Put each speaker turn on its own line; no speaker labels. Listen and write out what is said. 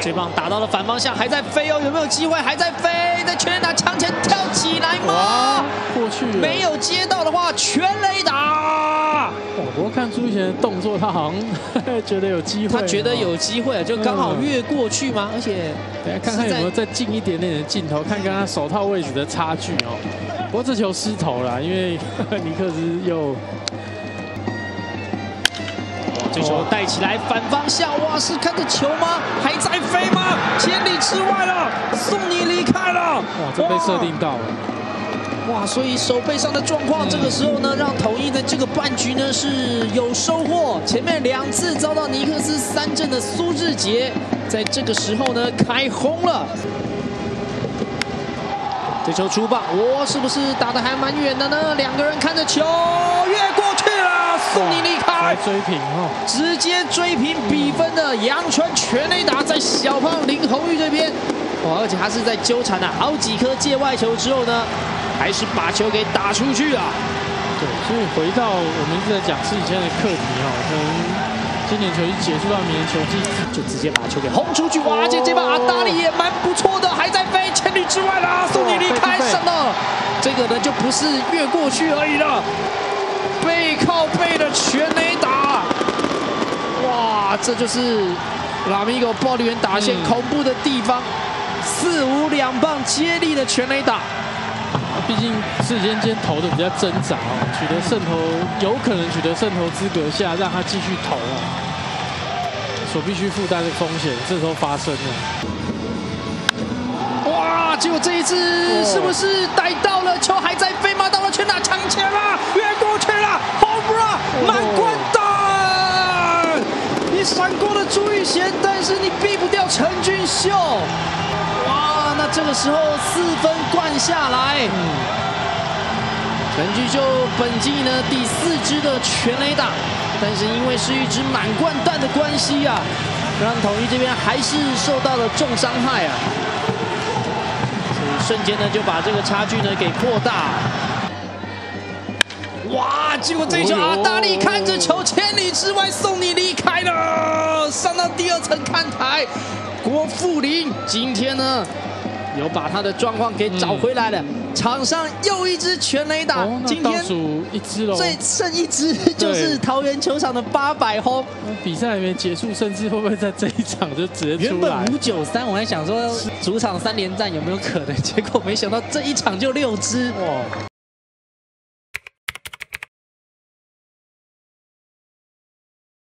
这棒打到了反方向，还在飞哦，有没有机会？还在飞，在全垒打墙前跳起来吗？
过去了，
没有接到的话，全垒打。
不过看朱一贤的动作，他好像觉得有机会，
他觉得有机会，就刚好越过去吗？而且，
等下看看有没有再近一点点的镜头，看看他手套位置的差距哦。不过这球失投了，因为尼克斯又。
这球带起来反方向，哇，是看着球吗？还在飞吗？千里之外了，送你离开了。
哇，这被设定到了。
哇，所以手背上的状况，这个时候呢，让统一在这个半局呢是有收获。前面2次遭到尼克斯3振的苏智杰，在这个时候呢开轰了。这球出棒，哇，是不是打得还蛮远的呢？2个人看着球越过去了，送你离开。
追平哦，
直接追平比分的阳春全垒打，在小胖林红玉这边，哇，而且他是在纠缠了好几颗界外球之后呢，还是把球给打出去啊。
对，所以回到我们一直在讲是以前的课题哈，可能今年球季结束到明年球季，
就直接把球给轰出去，哇！这把阿达利也蛮不错的，还在飞，千里之外啦，送你离开，上了。这个呢就不是越过去而已了，背靠背的全垒打，哇！这就是拉米狗暴力员打线恐怖的地方，4、5、2棒接力的全垒打。
毕竟世间今天投的比较挣扎哦，取得胜投有可能取得胜投资格下，让他继续投哦，所必须负担的风险，这时候发生了。
哇！结果这一次是不是逮到了？球还在飞吗？到了全打墙前了，越过去了 ，home run， 满贯弹！你闪过了朱玉贤，但是你避不掉陈俊秀。哇！那这个时候4分灌下来，陈俊秀本季呢第4支的全垒打，但是因为是一支满贯弹的关系啊，让统一这边还是受到了重伤害啊。 瞬间呢就把这个差距呢给扩大，哇！结果这一球阿达利看着球千里之外送你离开了，上到第2层看台，郭富林今天呢有把他的状况给找回来了，场上又一支全垒打，今天
倒数1支喽，
最剩1支就是桃园球场的800轰。
比赛还没结束，甚至会不会在这一场就直接出来？
原本593，我还想说主场3连战有没有可能，结果没想到这一场就6支，哇！